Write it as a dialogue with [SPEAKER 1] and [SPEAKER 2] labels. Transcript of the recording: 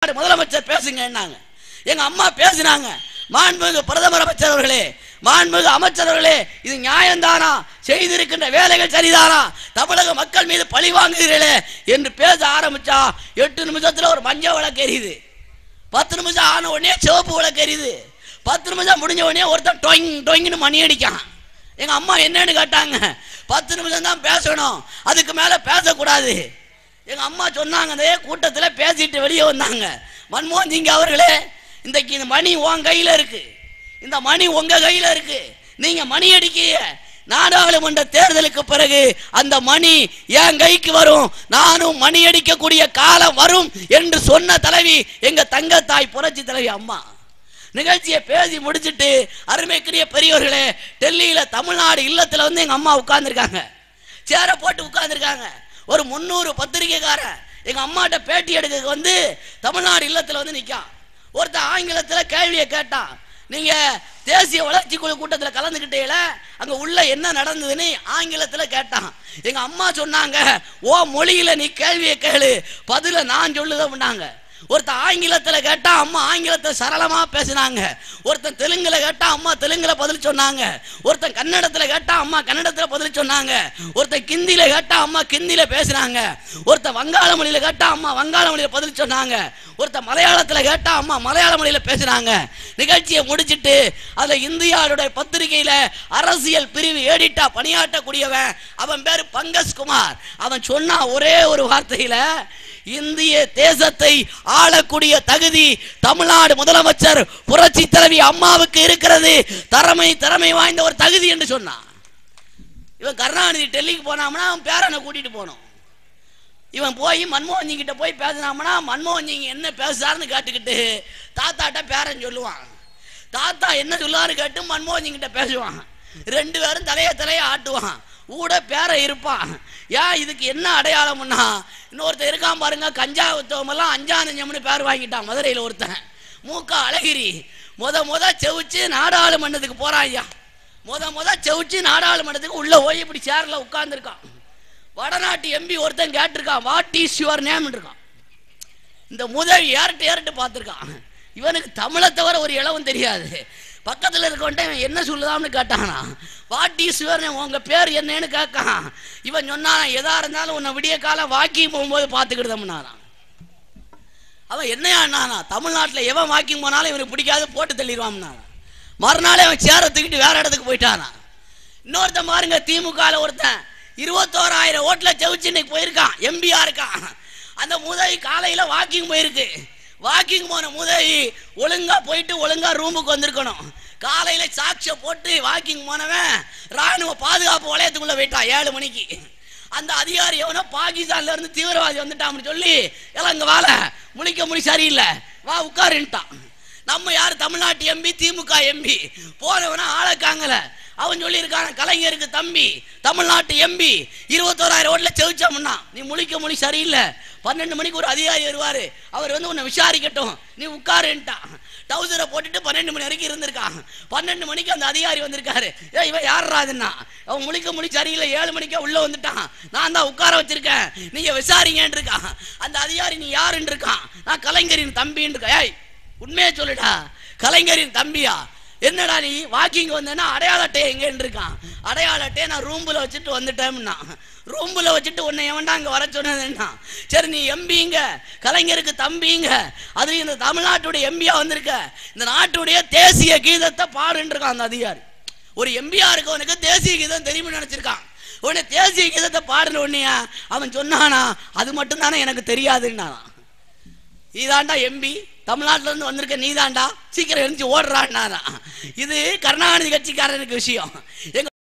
[SPEAKER 1] முதலமைச்சர் பேசுங்கன்னாங்க. எங்க அம்மா பேசினாங்க. மாண்புமிகு பிரதமர் அமைச்சர் அவர்களே, மாண்புமிகு அமைச்சர் அவர்களே, இது நியாயம்தானா? செய்திருக்கின்ற வேலைகள் சரிதானா? தமிழக மக்கள் மீது பழி வாங்குகிறீர்களே என்று பேச ஆரம்பிச்சா 8 நிமிஷத்துல ஒரு மஞ்சள் விளக்கு எரியுது. 10 நிமிஷம் ஆன உடனே சிவப்பு விளக்கு எரியுது. 10 நிமிஷம் முடிஞ்ச உடனே ஒருத்தன் டொயிங் டொயிங்னு மணி அடிக்கான். எங்க அம்மா என்னன்னு கேட்டாங்க. 10 நிமிஷம் தான் பேசணும், அதுக்கு மேல பேசக்கூடாது. எங்க அம்மா சொன்னாங்க. அதே கூட்டத்தில் பேசிட்டு வெளியே வந்தாங்க. மன்மோகன் சிங் அவர்களே, இன்றைக்கு இந்த மணி உன் கையில் இருக்கு, இந்த மணி உங்க கையில் இருக்கு. நீங்க மணி அடிக்க நாடாளுமன்ற தேர்தலுக்கு பிறகு அந்த மணி என் கைக்கு வரும், நானும் மணி அடிக்கக்கூடிய காலம் வரும் என்று சொன்ன தலைவி எங்க தங்கத்தாய் புரட்சி தலைவி அம்மா. நிகழ்ச்சியை பேசி முடிச்சுட்டு அருமைக்குரிய பெரியவர்களே, டெல்லியில தமிழ்நாடு இல்லத்துல வந்து எங்க அம்மா உட்கார்ந்துருக்காங்க. சேர போட்டு உட்கார்ந்துருக்காங்க. ஒரு 300 பத்திரிகைக்காரன் எங்க அம்மாட்ட பேட்டி எடுக்க வந்து தமிழ்நாடு இல்லத்துல வந்து நிற்கான். ஒருத்தர் ஆங்கிலத்தில் கேள்வியை கேட்டான். நீங்க தேசிய வளர்ச்சி குழு கூட்டத்தில் கலந்துக்கிட்டீங்கள, அங்க உள்ள என்ன நடந்ததுன்னு ஆங்கிலத்தில் கேட்டான். எங்க அம்மா சொன்னாங்க, ஓ மொழியில நீ கேள்வியை கேளு, பதில நான் சொல்லுதேன்னாங்க. ஒருத்தன் ஆங்கிலத்தில் கேட்டா அம்மா ஆங்கிலத்தில் சரளமா பேசினாங்க. ஒருத்தன் தெலுங்குல கேட்டா அம்மா தெலுங்குல பதில் சொன்னாங்க. ஒருத்தன் கன்னடத்தில் கேட்டா அம்மா கன்னடத்தில் பதில் சொன்னாங்க. ஒருத்தன் கிந்தியில கேட்டா அம்மா கிந்தியில பேசினாங்க. ஒருத்தன் வங்காள மொழியில கேட்டா அம்மா வங்காள மொழியில பதில் சொன்னாங்க. ஒருத்தன் மலையாளத்தில் கேட்டா அம்மா மலையாள மொழியில பேசினாங்க. நிகழ்ச்சியை முடிச்சிட்டு அதுல இந்தியாவுடைய பத்திரிகையில அரசியல் பிரிவு எடிட்டா பணியாற்றக்கூடியவன், அவன் பேரு பங்கஜ் குமார். அவன் சொன்னா ஒரே ஒரு வார்த்தையில, இந்திய தேசத்தை ஆளக்கூடிய தகுதி தமிழ்நாடு முதலமைச்சர் புரட்சி தலைவி அம்மாவுக்கு இருக்கிறது, திறமை வாய்ந்த ஒரு தகுதி என்று சொன்னான். இவன் கருணாநிதி டெல்லிக்கு போனாம்னா அவன் பேரனை கூட்டிட்டு போனோம். இவன் போய் மன்மோகன் சிங் கிட்ட போய் பேசினாம்னா மன்மோகன் சிங் என்ன பேசுறாருன்னு கேட்டுக்கிட்டு தாத்தாட்ட பேரன் சொல்லுவான். தாத்தா என்ன சொல்லுவாரு கேட்டு மன்மோகன் சிங் கிட்ட பேசுவான். 2 பேரும் தலைய ஆட்டுவான். ஊட பேர இருப்பான். ஏன் இதுக்கு என்ன அடையாளம்னா, இன்னொருத்தர் இருக்கான் பாருங்க, கஞ்சா வித்தவமெல்லாம் அஞ்சானஞ்சம்னு பேர் வாங்கிட்டான். மதுரையில் ஒருத்தன் மூக்கா அழகிரி முத செவிச்சு நாடாளுமன்றத்துக்கு போறான். ஐயா முத செவிச்சு நாடாளுமன்றத்துக்கு உள்ள போய் இப்படி சேர்ல உட்கார்ந்துருக்கான். வடநாட்டு எம்பி ஒருத்தன் கேட்டிருக்கான், வாட் இஸ் யுவர் நேம் இருக்கான். இந்த முதல் ஏறிட்டு பார்த்துருக்கான். இவனுக்கு தமிழை தவிர ஒரு இளவும் தெரியாது. பக்கத்தில் இருக்கவன்ட்ட என்ன சொல்லுதான்னு கேட்டானா, வாட் இஸ் யுவர் நேம், உங்க பேர் என்னன்னு கேட்கான். இவன் சொன்னான், எதா இருந்தாலும் உன்னை விடிய காலம் வாக்கிங் போகும்போது பார்த்துக்கிட்டோம்னாரான். அவன் என்னையாண்ணா, தமிழ்நாட்டில் எவன் வாக்கிங் போனாலும் இவனுக்கு பிடிக்காது போட்டு தள்ளிடுவான்னா. மறுநாளே அவன் சேர தூக்கிட்டு வேற இடத்துக்கு போயிட்டானா. இன்னொருத்தன் பாருங்க, திமுக ஒருத்தன் 21,000 ஓட்டுல ஜெயிச்சு இன்னைக்கு போயிருக்கான், எம்பியா இருக்கான். அந்த முதல் காலையில வாக்கிங் போயிருக்கு. வாக்கிங் போன முதல் ஒழுங்கா போயிட்டு ஒழுங்கா ரூமுக்கு வந்திருக்கணும். காலையில சாட்சியை போட்டு வாக்கிங் போனவன் ராணுவ பாதுகாப்பு வளையத்துக்குள்ள போயிட்டான் 7 மணிக்கு. அந்த அதிகாரி எவனோ பாகிஸ்தான்ல இருந்து தீவிரவாதி வந்துட்டான்னு சொல்லி எல்லாம் இங்க வாழ முழிக்க சரியில்லை, வா உட்காருன்ட்டான். நம்ம யாரு, தமிழ்நாட்டு எம்பி, திமுக எம்பி. போனவனா ஆளக்காங்கல. அவன் சொல்லி இருக்கான, கலைஞருக்கு தம்பி தமிழ்நாட்டு எம்பி 21,000 ஓட்டுல ஜெயிச்சோம்னா நீ முழிக்க சரியில்லை. 12 மணிக்கு ஒரு அதிகாரி வருவாரு, அவர் வந்து உன்னை விசாரிக்கட்டும், நீ உட்காருன்ட்டான். டவுசரை போட்டுட்டு 12 மணி வரைக்கும் இருந்திருக்கான். 12 மணிக்கு அந்த அதிகாரி வந்திருக்காரு. இவன் யாருறாதுன்னா, அவன் முழிக்க சரியில்லை, 7 மணிக்கே உள்ள வந்துட்டான். நான் தான் உட்கார வச்சிருக்கேன், நீங்க விசாரிங்கன்னு இருக்கான். அந்த அதிகாரி நீ யாருன்னு இருக்கான். நான் கலைஞரின் தம்பின்னு இருக்கா. ஏய் உண்மையை சொல்லுடா, கலைஞரின் தம்பியா? என்னடா நீ வாக்கிங் வந்தேன்னா அடையாள அட்டை எங்கன்னு இருக்கான். அடையாள அட்டையை நான் ரூம்புல வச்சுட்டு வந்துட்டேன்னா, ரூம்புல வச்சுட்டு உன்னை எவன்டா அங்க வர சொன்னதுன்னா, சரி நீ எம்பிங்க, கலைஞருக்கு தம்பிங்க, அது இந்த தமிழ்நாட்டுடைய எம்பியா வந்திருக்க, இந்த நாட்டுடைய தேசிய கீதத்தை பாடுன்னு இருக்கான் அந்த அதிகாரி. ஒரு எம்பியா இருக்கவனுக்கு தேசிய கீதம் தெரியும்னு நினைச்சிருக்கான். உடனே தேசிய கீதத்தை பாடுற உடனே அவன் சொன்னானா, அது மட்டும் தானே எனக்கு தெரியாதுன்னா. நீதாண்டா எம்பி, தமிழ்நாட்டில இருந்து வந்திருக்க நீதாண்டா, சீக்கிரம் எழுந்து ஓடுறான்னா. இது கருணாநிதி கட்சிக்காரனுக்கு விஷயம்.